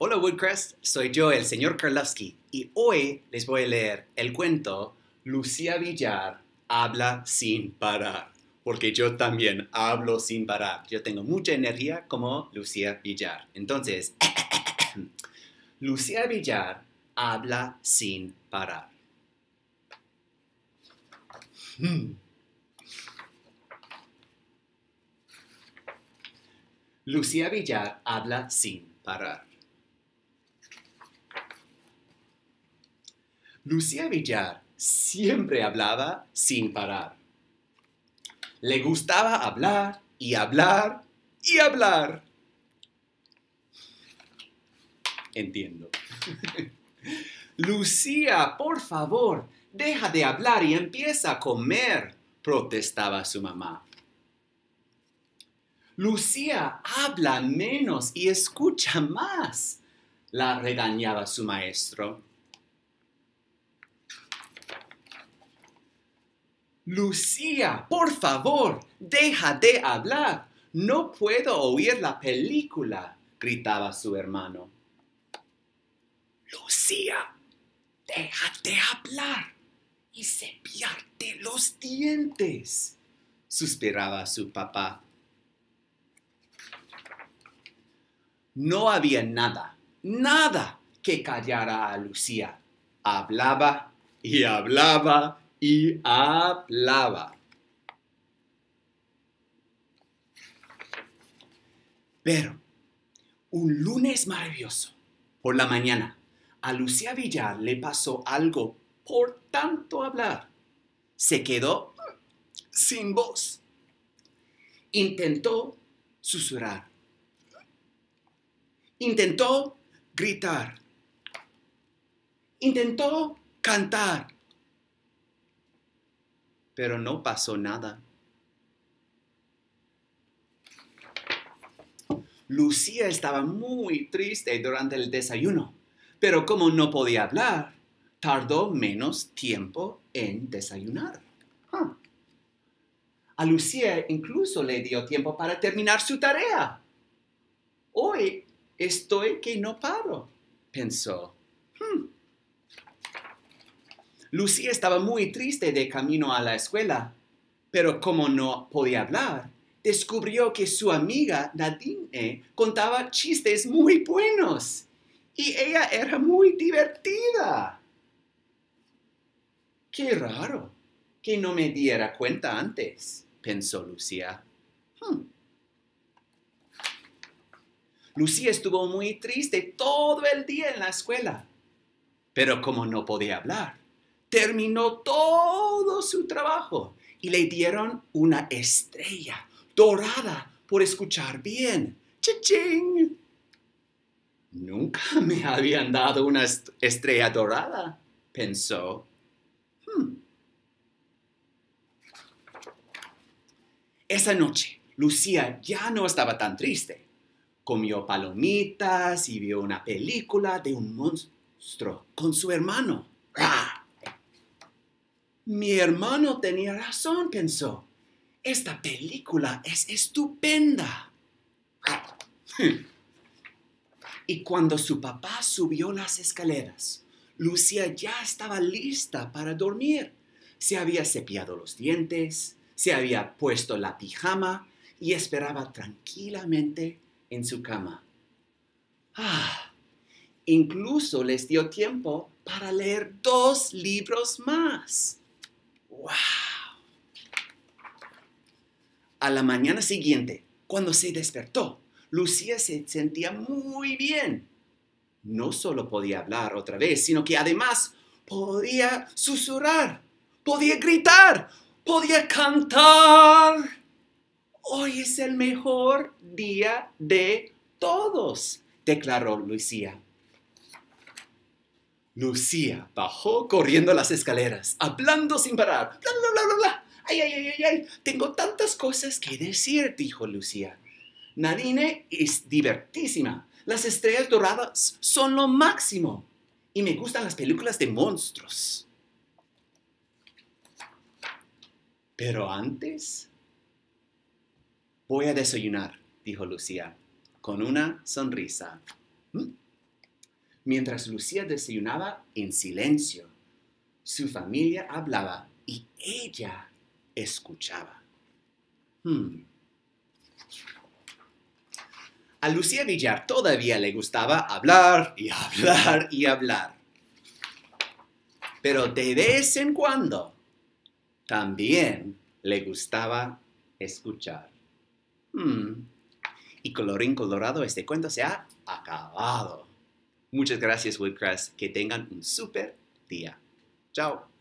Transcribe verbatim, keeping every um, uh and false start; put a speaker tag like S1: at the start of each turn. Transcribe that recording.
S1: Hola Woodcrest, soy yo, el señor Karlovsky, y hoy les voy a leer el cuento Lucía Villar habla sin parar, porque yo también hablo sin parar. Yo tengo mucha energía como Lucía Villar. Entonces, Lucía Villar habla sin parar. Hmm. Lucía Villar habla sin parar. Lucía Villar siempre hablaba sin parar. Le gustaba hablar y hablar y hablar. Entiendo. Lucía, por favor, deja de hablar y empieza a comer, protestaba su mamá. Lucía, habla menos y escucha más, la regañaba su maestro. Lucía, por favor, deja de hablar. No puedo oír la película, gritaba su hermano. Lucía, deja de hablar y cepillarte los dientes, suspiraba su papá. No había nada, nada que callara a Lucía. Hablaba y hablaba y hablaba. Pero un lunes maravilloso, por la mañana, a Lucía Villar le pasó algo por tanto hablar. Se quedó sin voz. Intentó susurrar. Intentó gritar. Intentó cantar. Pero no pasó nada. Lucía estaba muy triste durante el desayuno, pero como no podía hablar, tardó menos tiempo en desayunar. Huh. A Lucía incluso le dio tiempo para terminar su tarea. Hoy estoy que no paro, pensó. Hmm. Lucía estaba muy triste de camino a la escuela, pero como no podía hablar, descubrió que su amiga Nadine contaba chistes muy buenos y ella era muy divertida. Qué raro que no me diera cuenta antes, pensó Lucía. Hmm. Lucía estuvo muy triste todo el día en la escuela, pero como no podía hablar, terminó todo su trabajo y le dieron una estrella dorada por escuchar bien. ¡Chichín! Nunca me habían dado una est- estrella dorada, pensó. Hmm. Esa noche, Lucía ya no estaba tan triste. Comió palomitas y vio una película de un monstruo con su hermano. ¡Ah! Mi hermano tenía razón, pensó. Esta película es estupenda. Y cuando su papá subió las escaleras, Lucía ya estaba lista para dormir. Se había cepillado los dientes, se había puesto la pijama y esperaba tranquilamente en su cama. Ah, incluso les dio tiempo para leer dos libros más. ¡Wow! A la mañana siguiente, cuando se despertó, Lucía se sentía muy bien. No solo podía hablar otra vez, sino que además podía susurrar, podía gritar, podía cantar. Hoy es el mejor día de todos, declaró Lucía. Lucía bajó corriendo las escaleras, hablando sin parar. Bla, bla, bla, bla, bla. Ay, ay, ay, ay, ay, tengo tantas cosas que decir, dijo Lucía. Nadine es divertísima. Las estrellas doradas son lo máximo. Y me gustan las películas de monstruos. Pero antes, voy a desayunar, dijo Lucía, con una sonrisa. ¿Mm? Mientras Lucía desayunaba en silencio, su familia hablaba y ella escuchaba. Hmm. A Lucía Villar todavía le gustaba hablar y hablar y hablar. Pero de vez en cuando también le gustaba escuchar. Hmm. Y colorín colorado, este cuento se ha acabado. Muchas gracias, Woodcrest. Que tengan un súper día. Chao.